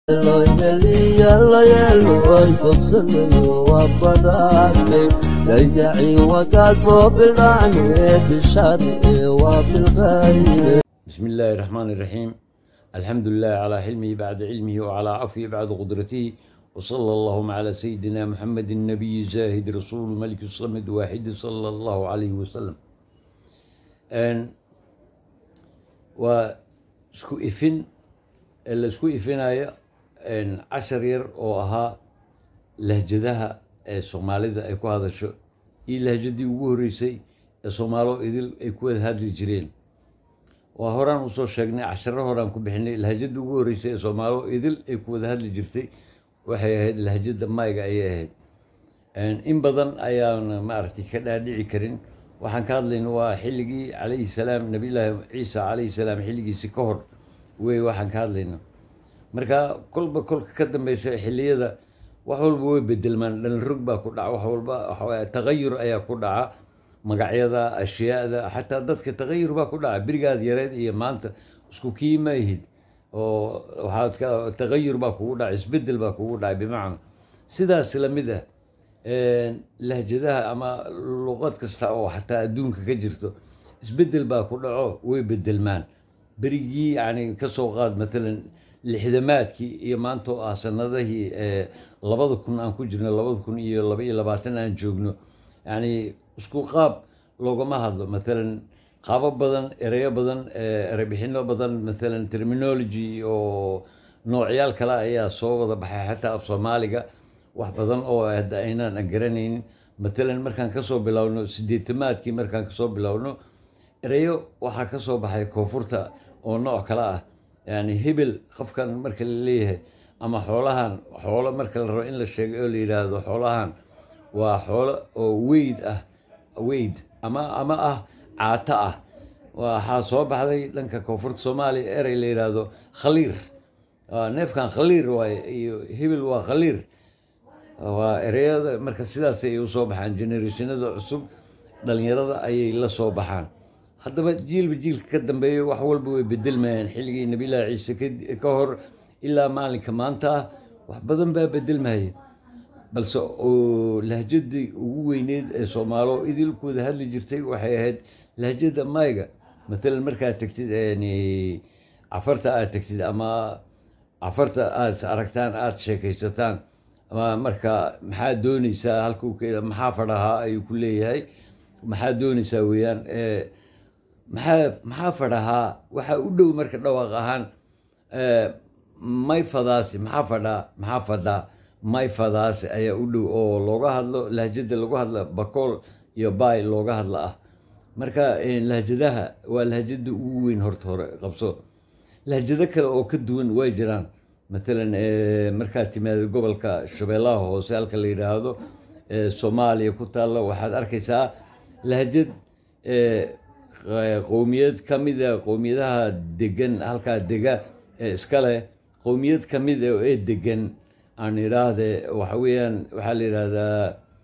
بسم الله الرحمن الرحيم. الحمد لله على حلمه بعد علمه وعلى عفوه بعد قدرته، وصلى اللهم على سيدنا محمد النبي زاهد رسول ملك الصمد واحد صلى الله عليه وسلم. واسكو إفن اللي اسكو إفنايا عشر ير oo ahaa lahjadaha Soomaalida ay ku hadasho iyo lahjadii ugu horeysay ee Soomaalo idil ay ku wada hadli jireen. waa horaan u soo sheegnay casharo horaan ku bixinay lahjadii ugu horeysay ee Soomaalo idil ay ku wada hadli jirtay waxay ahayd lahjada Mayga ay ahayd. in badan ayaan maartay ka dhaadhici karin. waxaan ka hadlaynaa waa xilligii Alayhi Salaam Nabi Ciisa Alayhi Salaam xilligiisa ka hor way waxaan ka hadlaynaa. marka kolba ka dambeysay xilliyada wax walba way bedelmaan, dhan rug baa ku dhaca, wax walba tagayur ayaa ku dhaca, magacyada ashyaada xataa dadka tagayur baa ku dhaca. birigaad yareed iyo maanta isku kiimayhid oo waxaad ka tagayur baa kugu dhaca, isbedel baa kugu dhacay. bimacna sidaas la mid ah lahjadaha ama luqad kasta oo xataa adduunka ka jirto isbedel baa ku dhaco, way bedelmaan. berigii yani ka soo qaad maalan lixdamaadkii iyo maanta oo ah sanadihii 2000 aan ku jirno, 2022 aan joogno, yani isku qaab loogama hadlo. maalan qaabo badan, ereyo badan, erebixino badan, maalan terminology oo noocyaal kale ayaa soo wada baxay xataa af Soomaaliga. wax badan oo hadda aynaan garanaynin. maalan markaan kasoo bilowno 80maadkii, markaan kasoo bilowno ereyo waxaa kasoo baxay koonfurta oo nooc kale ah. yani hebel qofkan marka la leeyahay ama xoolo marka la rabo in la sheego oo la yiraahdo xoolahan waa xoolo oo weyd ama ah caata ah. waxaa soo baxday dhanka koonfurta Soomaaliya erey la yiraahdo khaliir. neefkan khaliir waaye iyo hebel waa khaliir. waa ereyada marka sidaas ay u soo baxaan generationada cusub, dhalinyarada ayay la soo baxaan. haddaba jiilba jiilka ka dambeeyo wax walba way bedelmayaan. xilligii Nabi Ciise ka hor ilaa maalinka maanta wax badan baa bedelmaya. balse oo lahjadii ugu weyneed ee Soomaalo idil ku wada hadli jirtay waxay ahayd lahjada Mayga. maalan markaad tagtid afarta aad tagtid ama afarta aad aragtaan, aad sheekaysataan, ama marka maxaad doonaysaa halkuu maxaa fadhaha ayuu ku leeyahay. maxaad doonaysaa weeyaan maxaa fadhahaa waxaa u dhow marka dhawaaq ahaan may fadaasi, maxaa fadhaa may fadaasi ayaa u dhow oo looga hadlo lahjada lagu hadla bakool iyo baay looga hadla ah. marka lahjadaha waa lahjada ugu weyn hore qabso. lahjado kale oo ka duwan way jiraan. maalan markaad timaado gobolka Shabeellaha Hoose halka la yiraahdo Soomaaliya ku taalla, waxaad arkaysaa lahjad qowmiyad ka mid ah qowmiyadaha degan halkaa dega iska leh. qowmiyad ka mid ah ee degan aan idhaahde waxa weeyaan waxaa la yidhaahdaa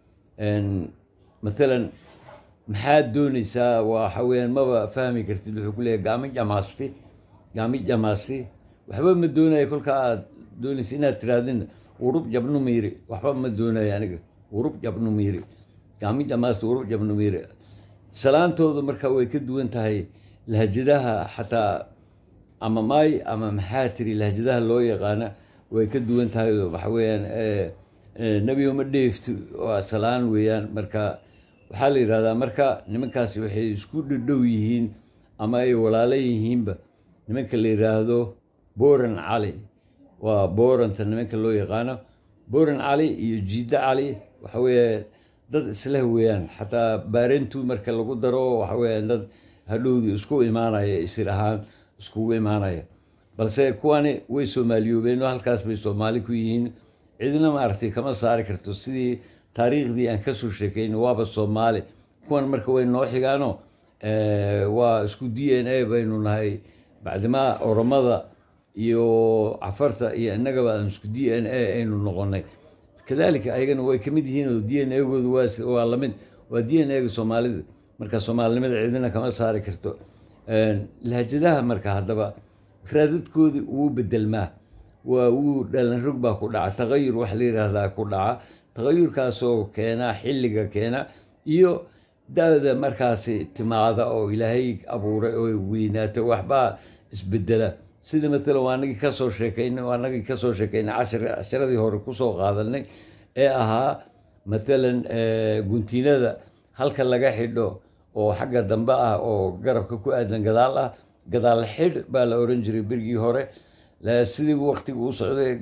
maalan maxaad doonaysaa, waxa weeyaan maba fahmi kartid. wuxuu ku leeyahay gaami jamaasti waxba ma doonayo. kolka aad doonaysa inaad tirahdin urub jabnu miiri, waxba ma doonayo aniga urub jabnu miiri, gaami jamaasti urub jabnu miiri. salaantooda marka way ka duwan tahay lahjadaha xataa ama maay ama maxaa tiri lahjadaha loo yaqaana way ka duwan tahay. waxa weeyaan nebi uma dheefto waa salaan weeyaan. marka waxaa la yidhahdaa marka nimankaasi waxay isku dhow yihiin ama ay walaalo yihiinba. nimanka la yidhaahdo Booran Cali, waa booranta nimanka loo yaqaano. Booran Cali iyo Jiida Cali waxa weeye dad isla weeyaan. xataa baarentu marka lagu daro waxa weeyaan dad hadhowdii isku imaanaya, isir ahaan iskugu imaanaya. balse kuwani way Soomaaliyoobeen oo halkaas bay Soomaali ku yihiin. cidina maartay kama saari karto. sidii taariikhdii aan ka soo sheekayn waaba Soomaali. kuwan marka way noo xigaano waa isku DNA baynu nahay. bacdima oromada iyo cafarta iyo innagaba aan isku DNA aynu noqonay. kadalika ayagana way kamid yihiin oo DNA-goodu waa la mid, waa DNA-ga Soomaalida. marka Soomaalinimada cidina kama saari karto. lahjadaha marka haddaba raadadkoodii uu bedelmaa wuu dhalan rog baa ku dhaca taqayur wax la yidhaahdaa ku dhaca taqayurkaasoo keena xilliga keena iyo da-da markaasi timaada oo ilaahay abuuray oo weynaata waxbaa isbedela sida matalan waanagii kasoo sheekaynay casharadii hore kusoo qaadanay ee ahaa matalan guntiinada halka laga xidho oo xagga dambe ah oo garabka ku aadan gadaal ah gadaal xidh baa la oran jiray berigii hore sidii waqtiga u socday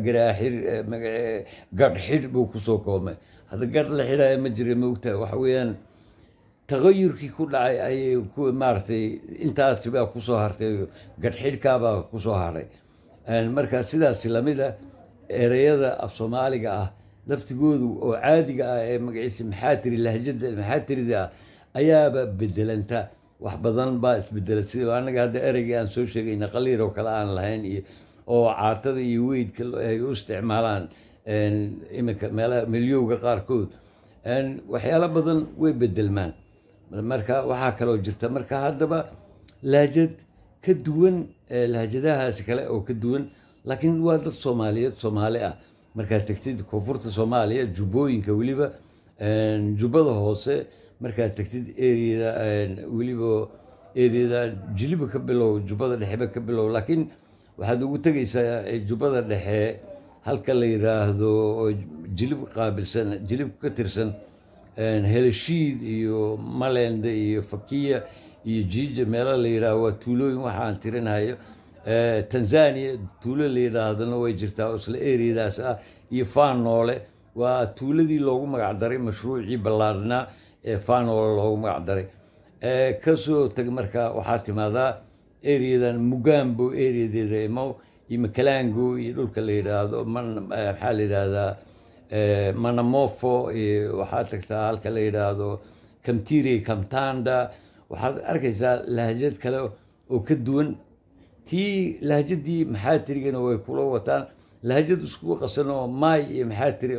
gadh xidh buu kusoo koobmay hadda gadh la xidhaya ma jira maogtahay waxa weeyaan taqayurkii ku dhacay ayay maaragtay intaasi baa kusoo hartay gadh xidhkaabaa kusoo haray marka sidaasi lamida ereyada af soomaaliga ah laftigoodu oo caadiga ah ee magaciisa maxaatiri lahjada maxaatirida ah ayaaba bedelanta wax badan baa isbedela sida anaga hadda ereygii aan soo sheegayna qaliir oo kale aan lahayn iyo oo caatada iyo weydka ay u isticmaalaan iminka meelaha milyowga qaarkood waxyaalo badan way bedelmaan marka waxaa kaloo jirta marka haddaba lahjad ka duwan lahjadahaasi kale oo ka duwan laakiin waa dad soomaaliyeed soomaali ah markaad tegtid koonfurta soomaaliya jubbooyinka weliba jubbada hoose markaad tegtid eriyada weliba eriyada jiliba ka bilow jubbada dhexeba ka bilow laakiin waxaad ugu tegaysaa jubbada dhexe halka la yiraahdo oo jilib qaabilsan jilib ka tirsan helashiid iyo malende iyo fakiya iyo jiija meelo la yidhaahdo waa tuulooyin waxaan tirinayo tanzania tuulo la yidhaahdana way jirtaa oo isla eriyadaas ah iyo faanoole waa tuuladii loogu magacdaray mashruucii ballaarnaa ee faanoole loogu magacdaray kasoo tag marka waxaa timaadaa eriyadan mugambo eriyadeeda imow iyo makalango iyo dhulka la yidhaahdo maxaa la yidhaahdaa manamofo iyo waxaad tagtaa halka la yidhaahdo kamtiri kamtanda waxaad arkaysaa lahjad kale oo ka duwan tii lahjadii maxaatirigana way kula wataan lahjad isku qasan oo maay iyo maxaatiri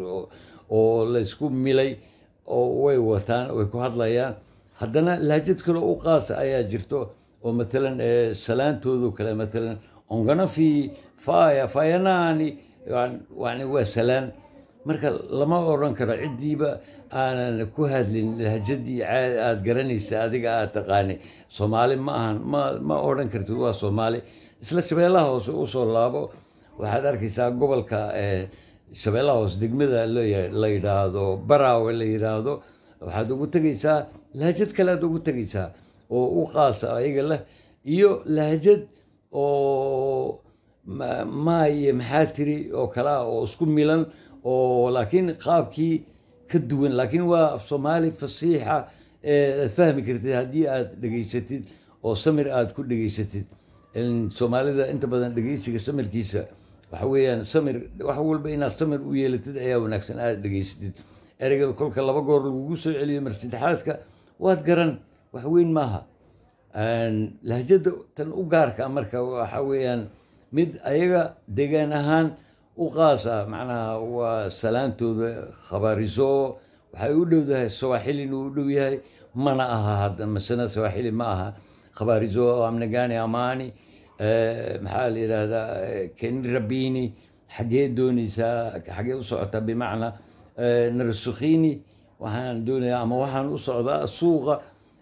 oo la isku milay oo way wataan way ku hadlayaan haddana lahjad kale u qaasa ayaa jirto oo matalan salaantoodu kale matalan onganafi fayanani yani waa salaan marka lama oran karo ciddiiba aanan ku hadlin lahjadii aad garanaysa adiga aad taqaani soomaali ma ahan ma odhan kartid waa soomaali isla shabeellaha hoose usoo laabo waxaad arkaysaa gobolka shabeellaha hoose degmada la yidhaahdo baraawe la yidhaahdo waxaad ugu tegaysaa lahjad kale aad ugu tegaysaa oo u qaasa ayaga leh iyo lahjad oo maay iyo maxaatiri oo kale ah oo isku milan oo laakiin qaabkii ka duwan laakiin waa af soomaali fasiixa aad fahmi kartid haddii aad dhegaysatid oo samir aad ku dhegaysatid soomaalida inta badan dhegaysiga samirkiisa waxa weeyaan samir wax walba inaad samir u yeelatid ayaa wanaagsan aad dhegaysatid ereyga kolka laba goor lagugu soo celiyo mar saddexaadka waad garan wax weyn maaha lahjada tan u gaarka marka waxa weeyaan mid ayaga deegaan ahaan u qaasa macnaha waa salaantooda khabaariso waxay u dhowdahay sawaaxilina u dhow yahay mana aha hadda masana sawaaxili ma aha khabaariso amnagani amani maxaa la yidhaahdaa keni rabini xaggee doonaysaa xaggee u socotaa bimacnaa narsukhini waxaan doonayaa ama waxaan u socdaa suuqa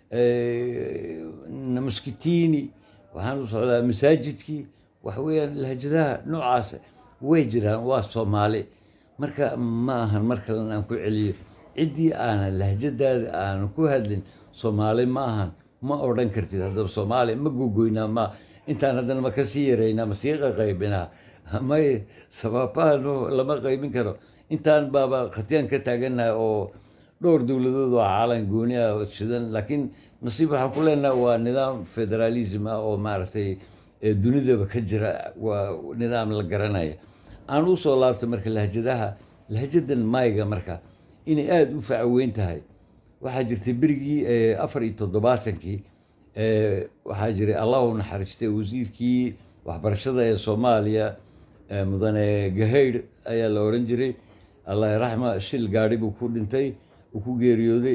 namaskitini waxaan u socdaa masaajidkii waxa weeyaan lahjadaha noocaas way jiraan waa soomaali marka ma ahan mar kalena aan ku celiyo ciddii aanan lahjadaada aanan ku hadlin soomaali ma ahan ma odhan kartid haddaba soomaali ma gogoynaa ma intaan haddana ma kasii yaraynaa ma sii qaqaybinaa may sababaano lama qaybin karo intaan baaba khatiyaan ka taagannahay oo dhowr dowladood oo caalan gooni ah shidan laakiin nasiib waxaan ku leenahay waa nidaam federaalism ah oo maaragtay dunidaba ka jira waa nidaam la garanaya aan u soo laabtay marka lahjadan mayga marka inay aada u facaweyn tahay waxaa jirtay berigii 4 waxaa jiray allahu naxariistay wasiirkii waxbarashada ee soomaaliya mudane gahaydh ayaa la oran jiray allah raxma shil gaadhi buu ku dhintay uu ku geeriyooday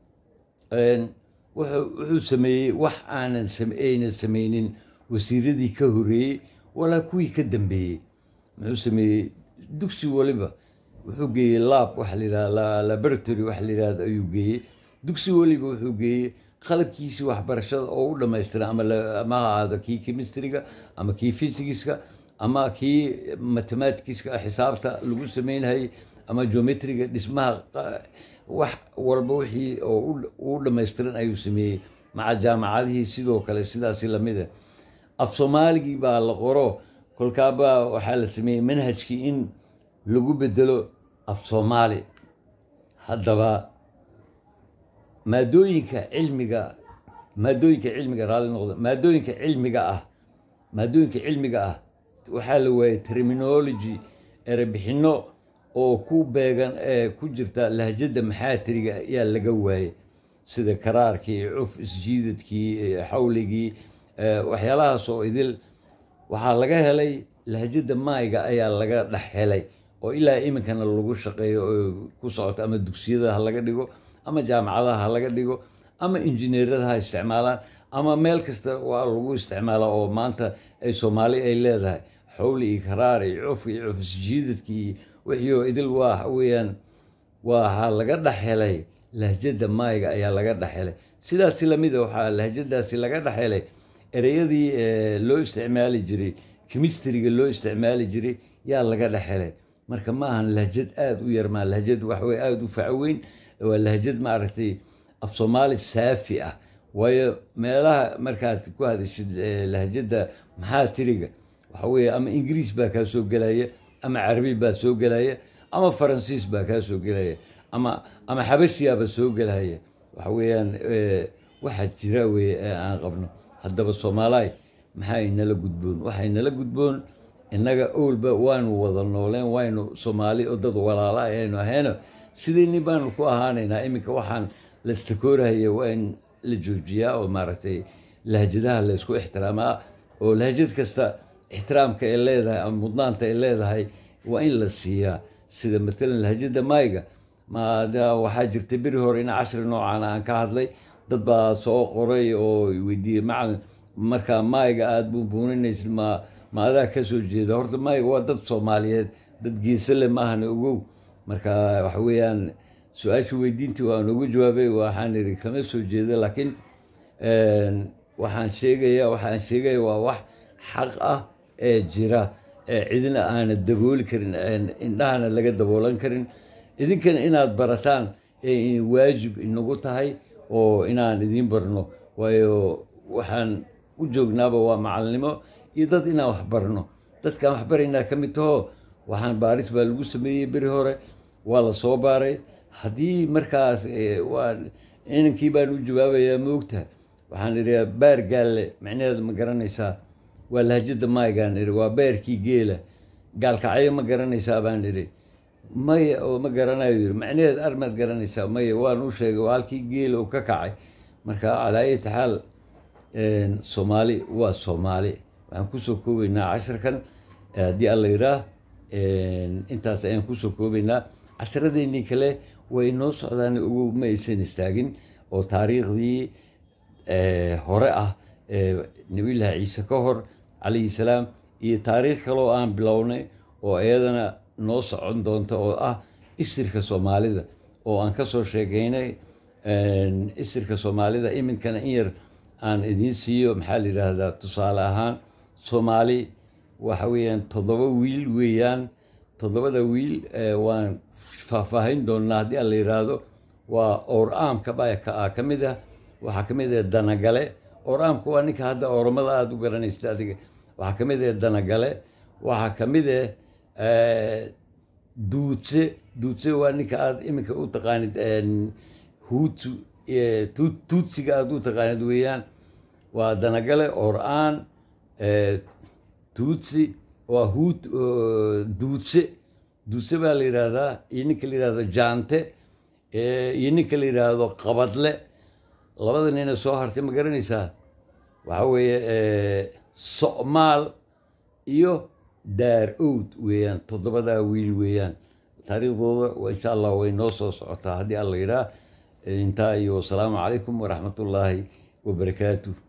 wuxuu sameeyey wax aynan samaynin wasiiradii ka horeeyey walaa kuwii ka dambeeyey muxuu sameeyey dugsi waliba wuxuu geeyey laab waxa la yidhahda laboratory waxa la yidhahda ayuu geeyey dugsi waliba wuxuu geeyey qalabkiisii waxbarashada oo u dhammaystiran ama ha ahaado kii chemistryga ama kii physicska ama kii mathematicska xisaabta lagu sameynayay ama geometriga dhismaha wax walba wixii oo u dhammaystiran ayuu sameeyey maca jaamacadihii sidoo kale sidaasi lamida af soomaaligii baa la qoro kolkaabaa waxaa la sameeyey manhajkii in lagu bedelo af soomaali haddaba maadooyinka cilmiga ah waxaa la waayey terminology erebixino oo ku beegan ku jirta lahjada maxaatiriga ayaa laga waayey sida karaarkii cuf isjiidadkii xawligii waxyaalahaas oo idil waxaa laga helay lahjada maayga ayaa laga dhex helay oo ilaa iminkana lagu shaqeeyo oo ku socoto ama dugsiyada ha laga dhigo ama jaamacadaha ha laga dhigo ama injineerada ha isticmaalaan ama meel kasta waa lagu isticmaala oo maanta ay soomaali ay leedahay xawli iyo karaar iyo cuf iyo cuf isjiidadkii wixii oo idil waxa weeyaan waxaa laga dhex helay lahjada maayga ayaa laga dhex helay sidaasi lamid waxaa lahjadaasi laga dhex helay ereyadii loo isticmaali jiray chemistryga loo isticmaali jiray yaa laga dhex helay marka ma ahan lahjad aada u yar maa lahjad waxawey aada u facweyn waa lahjad maaragtay af soomaali saafi ah waayo meelaha markaad ku hadashid lahjada maxaatiriga waxa weeye ama ingiriis baa kaa soo gelaya ama carabi baa soo gelaya ama faransiis baa kaa soo gelaya ama xabashiyaaba soo gelaya waxa weeyaan waxaa jira weye aan qabno haddaba soomaaliy maxay nala gudboon waxay nala gudboon innaga owlba waanu wada nooleen waynu soomaali oo dad walaala aynu ahayno sidayni baanu ku ahaanaynaa iminka waxaan la istakoorahaya waa in la joojiyaa oo maaragtay lahjadaha laysku ixtiraamaa oo lahjad kasta ixtiraamka ay leedahay ama mudnaanta ay leedahay waa in la siiyaa sida matalan lahjada maayga waxaa jirtay beri hore in cashri noocan aan ka hadlay dad baa soo qoray oo weydiiyey macalin markaa maayga aada buunbuuninaysid ma adaa kasoo jeeda horta maayga waa dad soomaaliyeed dad geesale maahana ogow marka waxa weeyaan su-aasha weydiintii waan ugu jawaabay waxaan iri kama soo jeeda laakiin waxaan sheegaya waa wax xaq ah ee jira cidina aana dabooli karin indhahana laga daboolan karin idinkana inaad barataan waajib inagu tahay oo inaan idiin barno waayo waxaan u joognaaba waa macalinimo iyo dad inaan wax barno dadkaan wax baraynaa ka mid taho waxaan baaris baa lagu sameeyey beri hore waa la soo baaray haddii markaas inankii baan u jawaabayaa moogta waxaan idhi baar gaalle macnaheeda ma garanaysaa waa lahjada maaygaan idhi waa beerkii geela gaalkacyo ma garanaysaa baan idhi maya oo ma garanayo yiri macnaheed armaad garanaysaa maya waan u sheegay waa halkii geela uu ka kacay marka calaa ayati xaal soomaali waa soomaali waxaan kusoo koobaynaa casharkan haddii alla yiraah intaas ayaan kusoo koobaynaa casharadeenii kale way noo socdaan ugu ma aysan istaagin oo taariikhdii hore ah nabiyullaahi ciise ka hor calayhi salaam iyo taariikh kaloo aan bilownay oo iyadana noo socon doonta oo ah isirka soomaalida oo aan ka soo sheegaynay isirka soomaalida iminkana in yar aan idiin siiyo maxaa la yidhaahdaa tusaale ahaan soomaali waxa weeyaan 7 wiil weeyaan 7da wiil waan faahfaahin doonaa haddii aan la yidhaahdo waa oor-aamka baa ka mid ah waxaa ka mid ah danagale oor-aamka waa ninka hadda ooromada aada u garanaysa adiga waxaa ka mid ah danagale waxaa ka mid ah duudse waa ninka aada iminka u taqaanid huutu tuutsiga aada u taqaanid weeyaan waa danagale oor-aan tuutsi waa duudse baa la yidhaahdaa iyo ninka la yidhahdo jaante iyo ninka la yidhaahdo qabadle labada nina soo hartay ma garanaysaa waxaa weeye somaal iyo daar owd weeyaan 7daa wiil weeyaan taariikhdooda insha allah way noo soo socotaa haddii alla yidhaah intaa iyo wasalaamu calaykum waraxmatullaahi wabarakaatuh